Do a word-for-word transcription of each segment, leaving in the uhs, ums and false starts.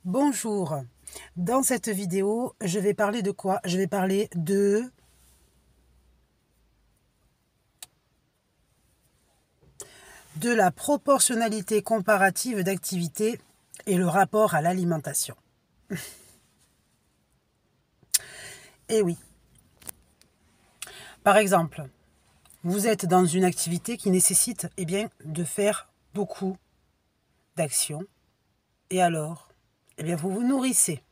Bonjour, dans cette vidéo, je vais parler de quoi? Je vais parler de de la proportionnalité comparative d'activités et le rapport à l'alimentation. Eh oui. Par exemple, vous êtes dans une activité qui nécessite eh bien, de faire beaucoup d'actions. Et alors, eh bien, vous vous nourrissez.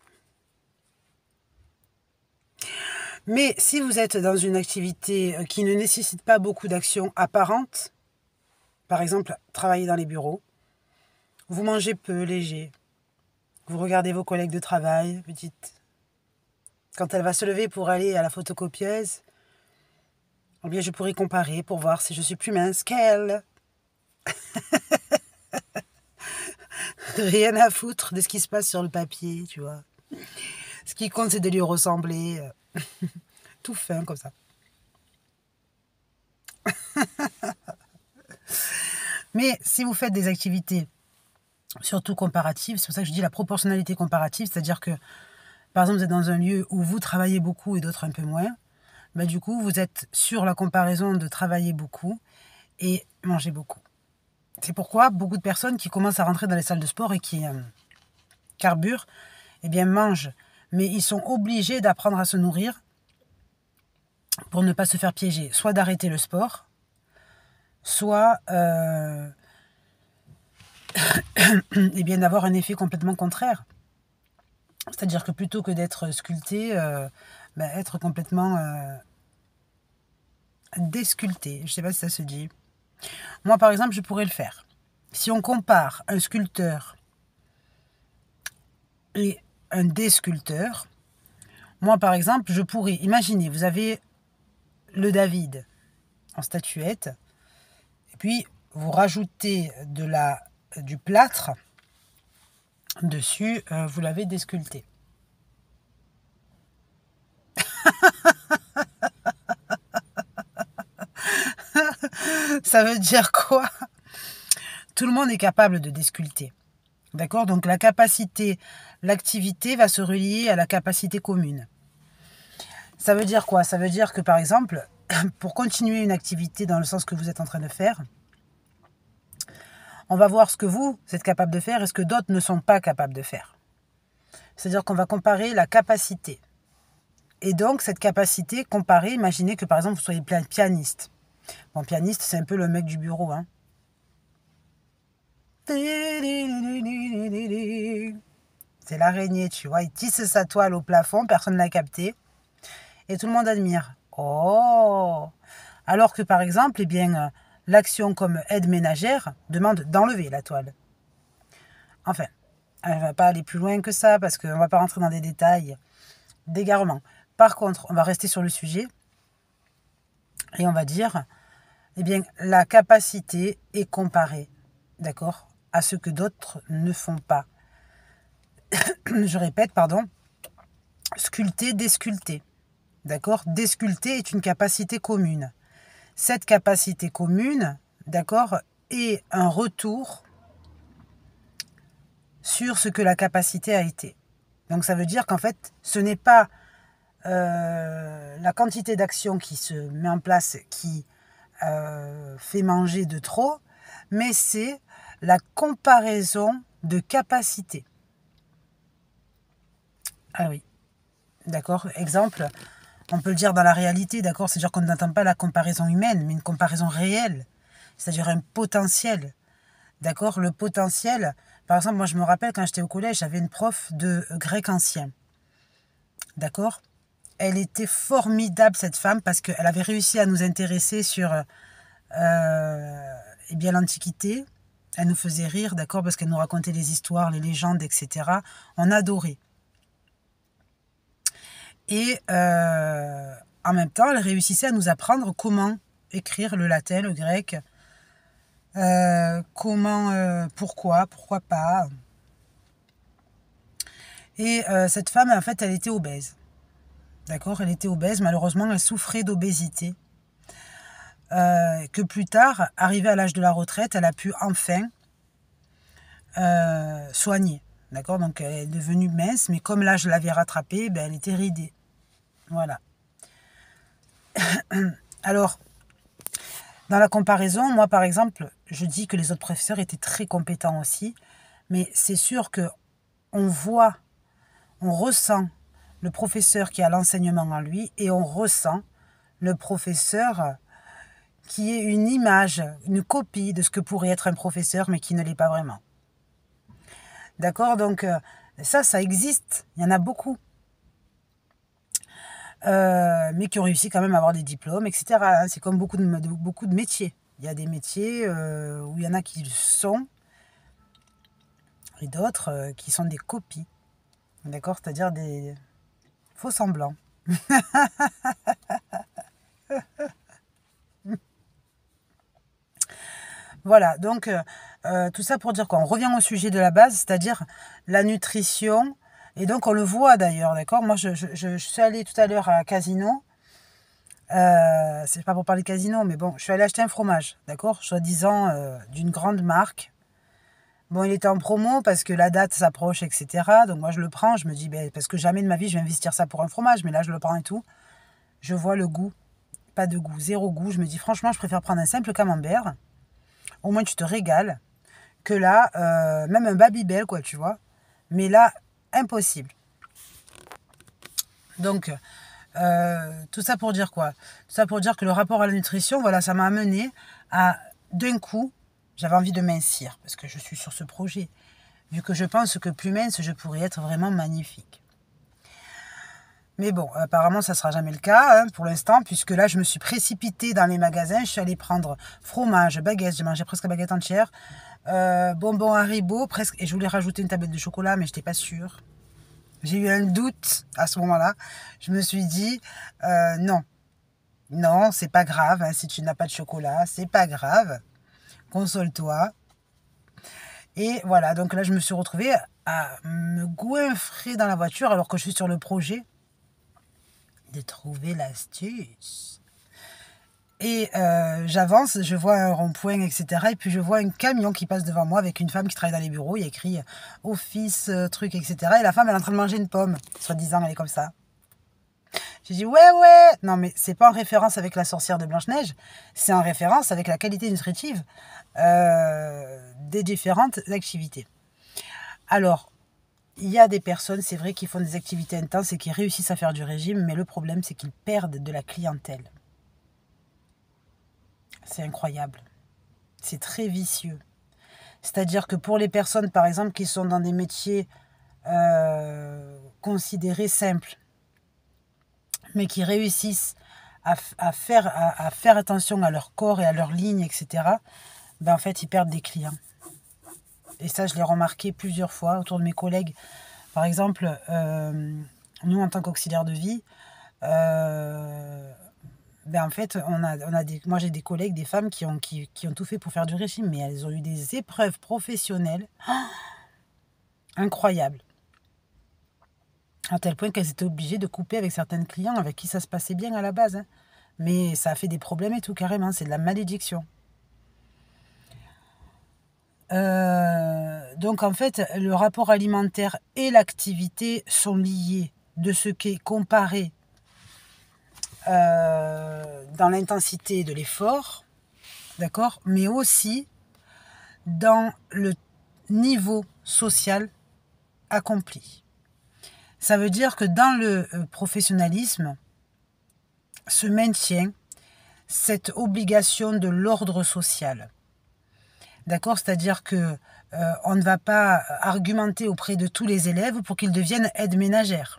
Mais si vous êtes dans une activité qui ne nécessite pas beaucoup d'actions apparentes, par exemple, travailler dans les bureaux, vous mangez peu, léger, vous regardez vos collègues de travail, vous dites, quand elle va se lever pour aller à la photocopieuse, eh bien, je pourrais comparer pour voir si je suis plus mince qu'elle. Rien à foutre de ce qui se passe sur le papier, tu vois. Ce qui compte, c'est de lui ressembler. Tout fin, comme ça. Mais si vous faites des activités, surtout comparatives, c'est pour ça que je dis la proportionnalité comparative, c'est-à-dire que, par exemple, vous êtes dans un lieu où vous travaillez beaucoup et d'autres un peu moins, bah, du coup, vous êtes sur la comparaison de travailler beaucoup et manger beaucoup. C'est pourquoi beaucoup de personnes qui commencent à rentrer dans les salles de sport et qui euh, carburent, eh bien, mangent. Mais ils sont obligés d'apprendre à se nourrir pour ne pas se faire piéger. Soit d'arrêter le sport, soit euh, eh bien, d'avoir un effet complètement contraire. C'est-à-dire que plutôt que d'être sculpté, euh, bah, être complètement euh, désculpté. Je ne sais pas si ça se dit. Moi, par exemple, je pourrais le faire. Si on compare un sculpteur et un désculpteur, moi, par exemple, je pourrais, imaginez, vous avez le David en statuette, et puis vous rajoutez de la, du plâtre dessus, euh, vous l'avez désculpté. Ça veut dire quoi? Tout le monde est capable de désculpter. D'accord? Donc la capacité, l'activité va se relier à la capacité commune. Ça veut dire quoi? Ça veut dire que par exemple, pour continuer une activité dans le sens que vous êtes en train de faire, on va voir ce que vous êtes capable de faire et ce que d'autres ne sont pas capables de faire. C'est-à-dire qu'on va comparer la capacité. Et donc, cette capacité comparée, imaginez que par exemple, vous soyez pianiste. Bon, pianiste, c'est un peu le mec du bureau, hein. C'est l'araignée, tu vois. Il tisse sa toile au plafond, personne ne l'a capté. Et tout le monde admire. Oh! Alors que par exemple, eh bien, l'action comme aide ménagère demande d'enlever la toile. Enfin, elle ne va pas aller plus loin que ça parce qu'on ne va pas rentrer dans des détails d'égarement. Par contre, on va rester sur le sujet et on va dire, eh bien, la capacité est comparée, d'accord, à ce que d'autres ne font pas. Je répète, pardon, sculpter, désculpter, d'accord? Désculpter est une capacité commune. Cette capacité commune, d'accord, est un retour sur ce que la capacité a été. Donc ça veut dire qu'en fait, ce n'est pas euh, la quantité d'action qui se met en place qui euh, fait manger de trop, mais c'est la comparaison de capacité. Ah oui, d'accord. Exemple, on peut le dire dans la réalité, d'accord, c'est-à-dire qu'on n'entend pas la comparaison humaine, mais une comparaison réelle, c'est-à-dire un potentiel. D'accord, le potentiel. Par exemple, moi je me rappelle quand j'étais au collège, j'avais une prof de grec ancien. D'accord? Elle était formidable cette femme parce qu'elle avait réussi à nous intéresser sur euh, eh bien l'Antiquité. Elle nous faisait rire, d'accord, parce qu'elle nous racontait les histoires, les légendes, et cetera. On adorait. Et euh, en même temps, elle réussissait à nous apprendre comment écrire le latin, le grec, euh, comment, euh, pourquoi, pourquoi pas. Et euh, cette femme, en fait, elle était obèse. D'accord? Elle était obèse. Malheureusement, elle souffrait d'obésité. Euh, que plus tard, arrivée à l'âge de la retraite, elle a pu enfin euh, soigner. D'accord? Donc elle est devenue mince, mais comme là je l'avais rattrapée, ben, elle était ridée. Voilà. Alors, dans la comparaison, moi par exemple, je dis que les autres professeurs étaient très compétents aussi, mais c'est sûr que on voit, on ressent le professeur qui a l'enseignement en lui et on ressent le professeur qui est une image, une copie de ce que pourrait être un professeur, mais qui ne l'est pas vraiment. D'accord? Donc, euh, ça, ça existe. Il y en a beaucoup. Euh, mais qui ont réussi quand même à avoir des diplômes, et cetera, hein. C'est comme beaucoup de, de- beaucoup de métiers. Il y a des métiers euh, où il y en a qui le sont, et d'autres euh, qui sont des copies. D'accord? C'est-à-dire des faux semblants. Voilà, donc euh, euh, tout ça pour dire quoi? On revient au sujet de la base, c'est-à-dire la nutrition. Et donc on le voit d'ailleurs, d'accord? Moi je, je, je, je suis allée tout à l'heure à Casino. Euh, c'est pas pour parler Casino, mais bon, je suis allée acheter un fromage, d'accord? Soi-disant euh, d'une grande marque. Bon, il était en promo parce que la date s'approche, et cetera. Donc moi je le prends, je me dis, ben, parce que jamais de ma vie je vais investir ça pour un fromage, mais là je le prends et tout. Je vois le goût, pas de goût, zéro goût. Je me dis franchement, je préfère prendre un simple camembert. Au moins tu te régales. Que là, euh, même un Babybel, quoi, tu vois. Mais là, impossible. Donc, euh, tout ça pour dire quoi? Tout ça pour dire que le rapport à la nutrition, voilà, ça m'a amené à, d'un coup, j'avais envie de mincir, parce que je suis sur ce projet. Vu que je pense que plus mince, je pourrais être vraiment magnifique. Mais bon, apparemment, ça ne sera jamais le cas hein, pour l'instant, puisque là, je me suis précipitée dans les magasins. Je suis allée prendre fromage, baguette, j'ai mangé presque la baguette entière. Euh, bonbons Haribo, presque. Et je voulais rajouter une tablette de chocolat, mais je n'étais pas sûre. J'ai eu un doute à ce moment-là. Je me suis dit, euh, non, non, c'est pas grave. Hein, si tu n'as pas de chocolat, c'est pas grave. Console-toi. Et voilà, donc là, je me suis retrouvée à me goinfrer dans la voiture alors que je suis sur le projet de trouver l'astuce. Et euh, j'avance, je vois un rond-point, et cetera. Et puis je vois un camion qui passe devant moi avec une femme qui travaille dans les bureaux. Il y a écrit office, euh, truc, et cetera. Et la femme, elle est en train de manger une pomme. Soi-disant, elle est comme ça. J'ai dit, ouais, ouais. Non, mais c'est pas en référence avec la sorcière de Blanche-Neige. C'est en référence avec la qualité nutritive euh, des différentes activités. Alors, il y a des personnes, c'est vrai, qui font des activités intenses et qui réussissent à faire du régime. Mais le problème, c'est qu'ils perdent de la clientèle. C'est incroyable. C'est très vicieux. C'est-à-dire que pour les personnes, par exemple, qui sont dans des métiers euh, considérés simples, mais qui réussissent à, à, faire, à, à faire attention à leur corps et à leurs lignes, et cetera, ben en fait, ils perdent des clients. Et ça, je l'ai remarqué plusieurs fois autour de mes collègues. Par exemple, euh, nous, en tant qu'auxiliaires de vie, euh, ben en fait, on a, on a des, moi j'ai des collègues, des femmes qui ont, qui, qui ont tout fait pour faire du régime, mais elles ont eu des épreuves professionnelles oh, incroyables. À tel point qu'elles étaient obligées de couper avec certains clients avec qui ça se passait bien à la base. Hein. Mais ça a fait des problèmes et tout, carrément, c'est de la malédiction. Euh, donc en fait, le rapport alimentaire et l'activité sont liés de ce qui est comparé Euh, dans l'intensité de l'effort, d'accord, mais aussi dans le niveau social accompli. Ça veut dire que dans le professionnalisme se maintient cette obligation de l'ordre social. D'accord? C'est-à-dire que euh, on ne va pas argumenter auprès de tous les élèves pour qu'ils deviennent aides ménagères.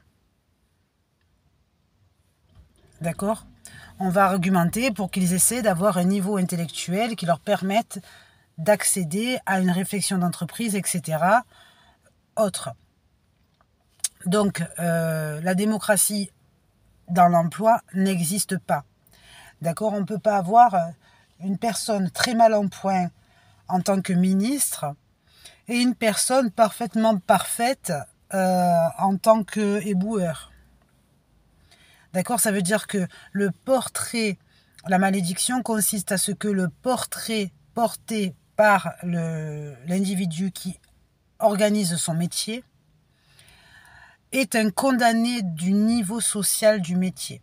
D'accord? On va argumenter pour qu'ils essaient d'avoir un niveau intellectuel qui leur permette d'accéder à une réflexion d'entreprise, et cetera. Autre. Donc, euh, la démocratie dans l'emploi n'existe pas. D'accord? On ne peut pas avoir une personne très mal en point en tant que ministre et une personne parfaitement parfaite euh, en tant qu'éboueur. D'accord? Ça veut dire que le portrait, la malédiction consiste à ce que le portrait porté par le, l'individu qui organise son métier est un condamné du niveau social du métier.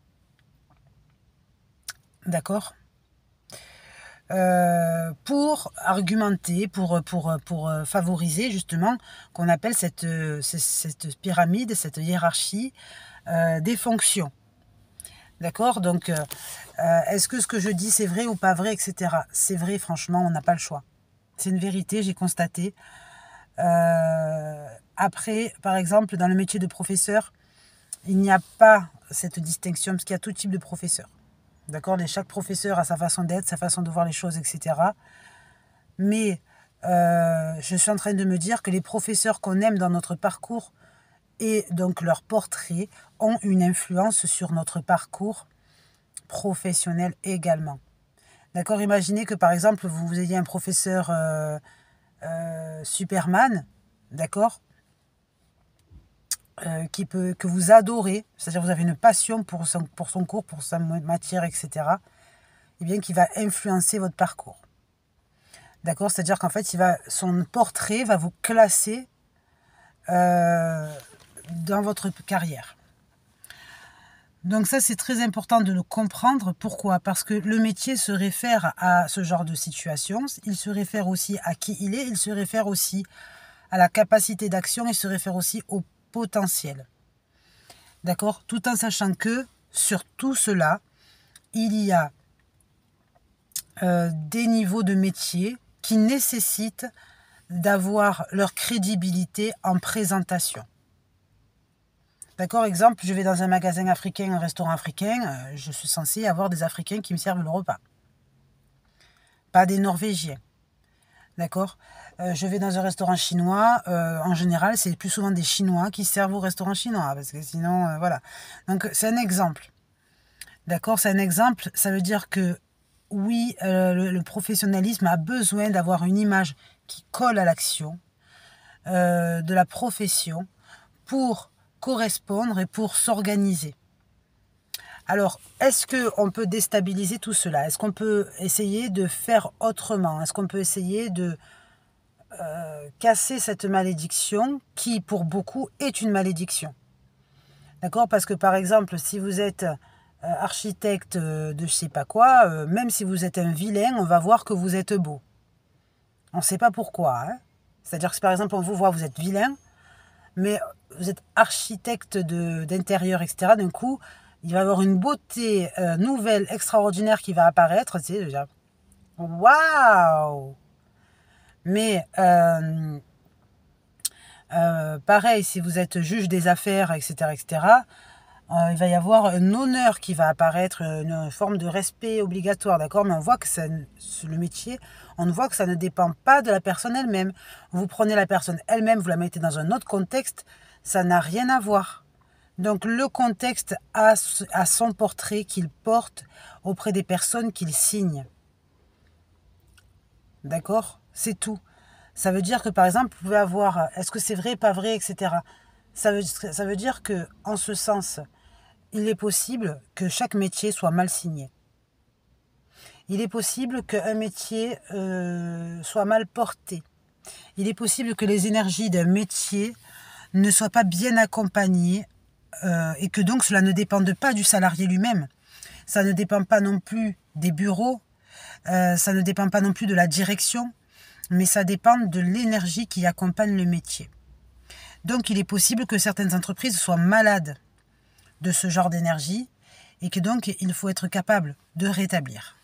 D'accord ? Euh, pour argumenter, pour, pour, pour favoriser justement qu'on appelle cette, cette pyramide, cette hiérarchie euh, des fonctions. D'accord ? Donc, euh, est-ce que ce que je dis c'est vrai ou pas vrai, et cetera. C'est vrai, franchement, on n'a pas le choix. C'est une vérité, j'ai constaté. Euh, après, par exemple, dans le métier de professeur, il n'y a pas cette distinction parce qu'il y a tout type de professeur. D'accord ? Chaque professeur a sa façon d'être, sa façon de voir les choses, et cetera. Mais euh, je suis en train de me dire que les professeurs qu'on aime dans notre parcours et donc leurs portraits ont une influence sur notre parcours professionnel également. D'accord ? Imaginez que par exemple, vous, vous ayez un professeur euh, euh, Superman, d'accord ? Euh, qui peut, que vous adorez, c'est-à-dire vous avez une passion pour son, pour son cours, pour sa matière, et cetera, et bien qui va influencer votre parcours. D'accord ? C'est-à-dire qu'en fait, il va, son portrait va vous classer euh, dans votre carrière. Donc ça, c'est très important de le comprendre. Pourquoi ? Parce que le métier se réfère à ce genre de situation, il se réfère aussi à qui il est, il se réfère aussi à la capacité d'action, il se réfère aussi au potentiel. D'accord ? Tout en sachant que sur tout cela, il y a euh, des niveaux de métier qui nécessitent d'avoir leur crédibilité en présentation. D'accord ? Exemple, je vais dans un magasin africain, un restaurant africain, euh, je suis censée avoir des Africains qui me servent le repas. Pas des Norvégiens. D'accord ? Euh, je vais dans un restaurant chinois, euh, en général, c'est plus souvent des Chinois qui servent au restaurant chinois, parce que sinon, euh, voilà. Donc, c'est un exemple. D'accord ? C'est un exemple, ça veut dire que, oui, euh, le, le professionnalisme a besoin d'avoir une image qui colle à l'action euh, de la profession pour correspondre et pour s'organiser. Alors, est-ce qu'on peut déstabiliser tout cela ? Est-ce qu'on peut essayer de faire autrement ? Est-ce qu'on peut essayer de euh, casser cette malédiction qui, pour beaucoup, est une malédiction ? D'accord ? Parce que, par exemple, si vous êtes euh, architecte de je sais pas quoi, euh, même si vous êtes un vilain, on va voir que vous êtes beau. On ne sait pas pourquoi. Hein ? C'est-à-dire que, par exemple, on vous voit, vous êtes vilain, mais vous êtes architecte de, d'intérieur, et cetera. D'un coup, il va y avoir une beauté euh, nouvelle, extraordinaire qui va apparaître. Tu sais, déjà, waouh! Mais euh, euh, pareil, si vous êtes juge des affaires, et cetera, et cetera, euh, il va y avoir un honneur qui va apparaître, une forme de respect obligatoire, d'accord ? Mais on voit que ça, le métier, on voit que ça ne dépend pas de la personne elle-même. Vous prenez la personne elle-même, vous la mettez dans un autre contexte, ça n'a rien à voir. Donc le contexte a, a son portrait qu'il porte auprès des personnes qu'il signe. D'accord ? C'est tout. Ça veut dire que par exemple, vous pouvez avoir, est-ce que c'est vrai, pas vrai, et cetera. Ça veut, ça veut dire que, en ce sens, il est possible que chaque métier soit mal signé. Il est possible qu'un métier euh, soit mal porté. Il est possible que les énergies d'un métier ne soient pas bien accompagnées euh, et que donc cela ne dépende pas du salarié lui-même. Ça ne dépend pas non plus des bureaux, euh, ça ne dépend pas non plus de la direction, mais ça dépend de l'énergie qui accompagne le métier. Donc il est possible que certaines entreprises soient malades de ce genre d'énergie et que donc il faut être capable de rétablir.